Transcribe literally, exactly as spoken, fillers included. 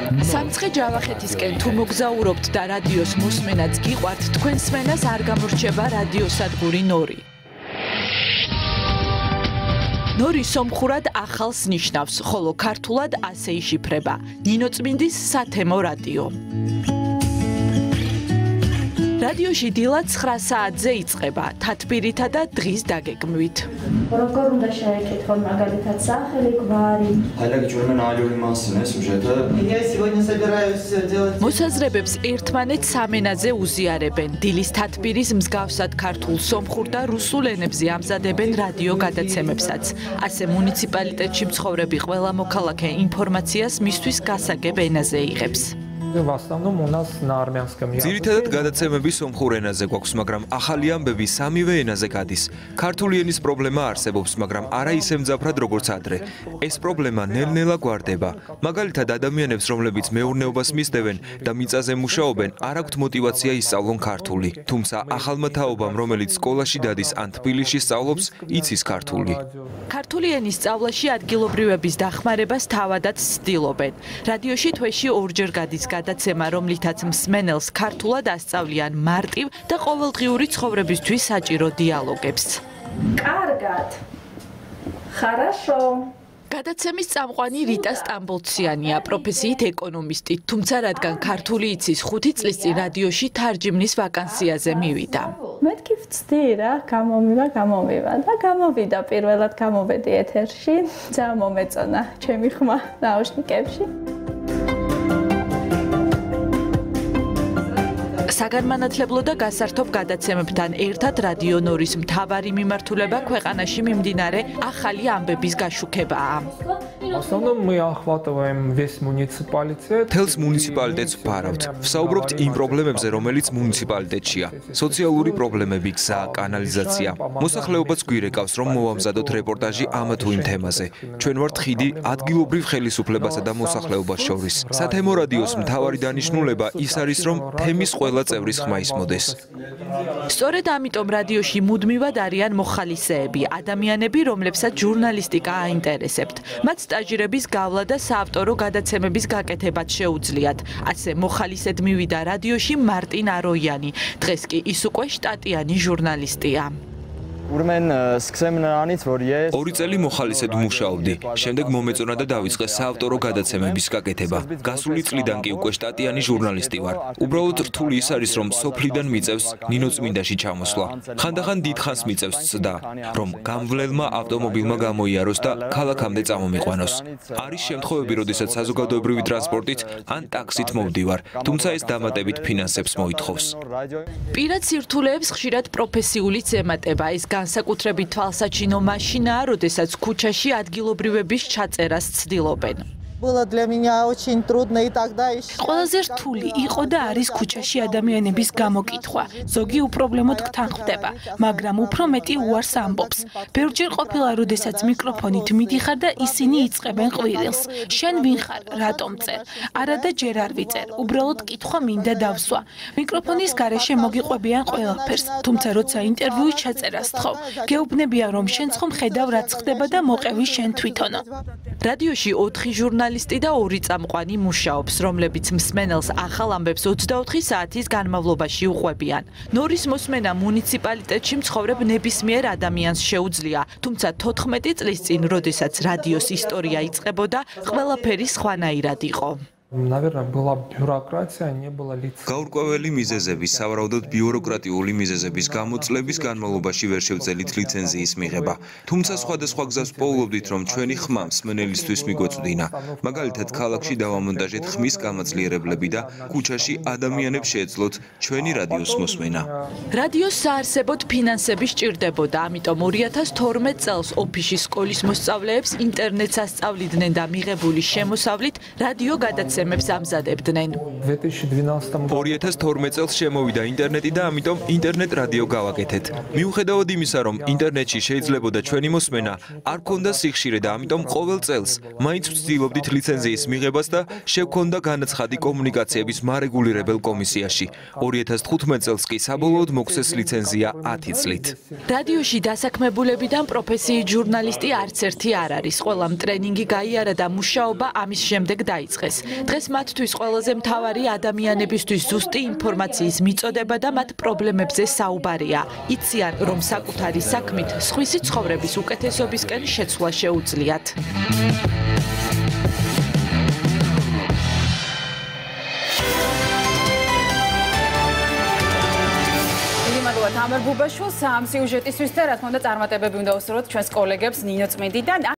სამცხე ჯავახეთისკენ თუ მოგზაურობთ და რადიოს მოსმენაც გიყვართ, თქვენ სმენას არ გამორჩება რადიოსადგური ნორი. ნორი სომხურად ახალს ნიშნავს, ხოლო ქართულად ასე იშიფრება. ნინო წმინდის სათემო რადიო. რადიოში დილად ცხრა საათზე იწყება, თათბირითა და დღის დაგეგმვით. როგორ უნდა შევეკითხოთ მაგალითად სახელი, გვარი? მოსაზრებებს ერთმანეთს სამენაზე უზიარებენ. დილის თათბირის მსგავსად ქართულ, სომხურ და რუსულ ენებზე ამზადებენ რადიო გადაცემებსაც. ასე მუნიციპალიტეტში მცხოვრები ყველა მოქალაქე ინფორმაციას მისთვის გასაგებ ენაზე იღებს. ძირითადად გადაცემები სომხურ ენაზე გვაქვს, მაგრამ ახალი ამბები სამივე ენაზე გადის. ქართული ენის პრობლემა არსებობს, მაგრამ არა ისე მძაფრად როგორც ადრე. ეს პრობლემა ნელ-ნელა გვარდება. მაგალითად, ადამიანებს, რომლებიც მეურნეობას მისდევენ და მიწაზე მუშაობენ, არ აქვთ мотиваცია ისწავლონ ქართული. თუმცა ახალმა თაობამ, რომელიც სკოლაში დადის ან თბილისში სწავლობს, იცის ქართული. ქართული ენის სწავლაში ადგილობრივების დახმარებას თავადაც ცდილობენ. რადიოში თვეში ორჯერ გადის გადაცემა, რომლითაც მსმენელს ქართულად ასწავლიან მარტივ და ყოველდღიური ცხოვრებისთვის საჭირო დიალოგებს. კარგად. Хорошо. გადაცემის წამყვანი რიტა სტამბოლციანია, პროფესიით ეკონომისტი, თუმცა რადგან ქართული იცის, ხუთი წლის წინ რადიოში თარჯიმნის ვაკანსიაზე მივიდა. მეთქი ვწდი რა, გამომივა, გამომივა და გამოვიდა პირველად გამოვედი ეთერში, ძალიან მომეწონა ჩემი ხმა ნაუშნიკებში. საგანმანათლებლო და გასართობ გადაცემებთან ერთად რადიო ნორის მთავარი მიმართულება ქვეყანაში მიმდინარე ახალი ამბების გაშუქებაა. თელს მუნიციპალიტეტს ვფარავთ. ვსაუბრობთ იმ პრობლემებზე, რომელიც მუნიციპალიტეტშია. სოციალური პრობლემები, გზა, კანალიზაცია. მოსახლეობას გვირეკავს, რომ მოვამზადოთ რეპორტაჟი ამ თუ იმ თემაზე. ჩვენ ვართ ხიდი ადგილობრივ ხელისუფლებასა და მოსახლეობას შორის. სათემო რადიოს მთავარი დანიშნულება ის არის, რომ თემის ყველა წევრის ხმა ისმოდეს. სწორედ ამიტომ რადიოში მუდმივად არიან მოხალისეები, ადამიანები, რომლებსაც ჟურნალისტიკა აინტერესებთ. მათ სტაჟირების გავლა და საავტორო გადაცემების გაკეთებაც შეუძლიათ. ასე მოხალისედ მივიდა რადიოში მარტინ აროიანი. დღეს კი ის უკვე შტატიანი ჟურნალისტია. ორი წელი მოხალისედ მუშაობდი. შემდეგ მომეწონა და დავიწყე საავტორო გადაცემების გაკეთება. გასული წლიდან კი უკვე შტატიანი ჟურნალისტი ვარ. უბრალოდ რთული ის არის, რომ სოფლიდან მიწევს ნინო წმინდაში ჩამოსვლა. ხანდახან დიდხანს მიწევს ცდა, რომ გამვლელმა ავტომობილმა გამოიაროს და ქალაქამდე წამომიყვანოს. არის შემთხვევები, როდესაც საზოგადოებრივი ტრანსპორტით ან ტაქსით მოვდივარ, თუმცა ეს დამატებით ფინანსებს მოითხოვს. პირად სირთულეებს ხშირად პროფესიულიც ემატება. ეს განსაკუთრებით თვალსაჩინო მაშინაა, როდესაც ქუჩაში ადგილობრივების ჩაწერას ცდილობენ. ყველაზე რთული იყო და არის ქუჩაში ადამიანების გამოკითხვა. ზოგი უპრობლემოდ გთანხმდება, მაგრამ უფრო მეტი უარს ამბობს. ბევრჯერ ყოფილა, როდესაც მიკროფონით მიდიხარ და ისინი იწყებენ ყვირილს. შენ ვინ ხარ, რატომ წერ? არა და ჯერ არ ვიწერ, უბრალოდ კითხვა მინდა დავსვა. მიკროფონის გარეშე მოგიყვებიან ყველაფერს, თუმცა როცა ინტერვიუის ჩაწერას თხოვ, გეუბნებია, რომ შენ ხომ ხედავ რაც ხდება და მოყევი შენ თვითონო. რადიოში ოთხი ჟურნალისტი და ორი წამყვანი მუშაობს, რომლებიც მსმენელს ახალ ამბებს ოცდაოთხი საათის განმავლობაში უყვებიან. ნორის მოსმენა მუნიციპალიტეტში მცხოვრებ ნებისმიერ ადამიანს შეუძლია, თუმცა თოთხმეტი წლის წინ, როდესაც რადიოს ისტორია იწყებოდა, ყველაფერი სხვანაირად იყო. გაურკვეველი მიზეზების, სავარაუდოდ ბიუროკრატიული მიზეზების გამოწლების განმავლობაში ვერ შევძელით ლიცენზიის მიღება. თუმცა სხვადასხვა გზას პოულობდით, რომ ჩვენი ხმა მსმენელისთვის მიგვეწვდინა. მაგალითად, ქალაქში დავამონტაჟეთ ხმის გამაძლიერებლები და ქუჩაში ადამიანებს შეეძლოთ ჩვენი რადიოს მოსმენა. რადიოს საარსებოდ ფინანსები სჭირდებოდა, ამიტომ ორი ათას თორმეტ წელს ოფისში სკოლის მოსწავლეებს ინტერნეტს ასწავლიდნენ და მიღებული შემოსავლით რადიო გადაცემებს ამზადებდნენ. ორი ათას თორმეტ წელს შემოვიდა ინტერნეტი და ამიტომ ინტერნეტ რადიო გავაკეთეთ. მიუხედავად იმისა, რომ ინტერნეტში შეიძლებოდა ჩვენი მოსმენა, არ ქონდა სიხშირე და ამიტომ ყოველ წელს მაინც ვცდილობდით ლიცენზიის მიღებას და შევქონდა განაცხადი კომუნიკაციების მარეგულირებელ კომისიაში. ორი ათას თხუთმეტ წელს კი საბოლოოდ მოგვცეს ლიცენზია ათი წლით. რადიოში დასაქმებულებიდან პროფესიით ჟურნალისტი არც ერთი არ არის. ყველამ ტრენინგი გაიარა და მუშაობა ამის შემდეგ დაიწყეს. დღეს მათთვის ყველაზე მთავარი ადამიანებისთვის ზუსტი ინფორმაციის მიწოდება და მათ პრობლემებზე საუბარია. იციან, რომ საკუთარი საქმით სხვისი ცხოვრების უკეთესობისკენ შეცვლა შეუძლიათ. ამერ ბუბაშვილს ამ სიუჟეტისთვის და რა თქმა უნდა წარმატებები უნდა უსურვოთ ჩვენს კოლეგებს ნინო წმინდიდან.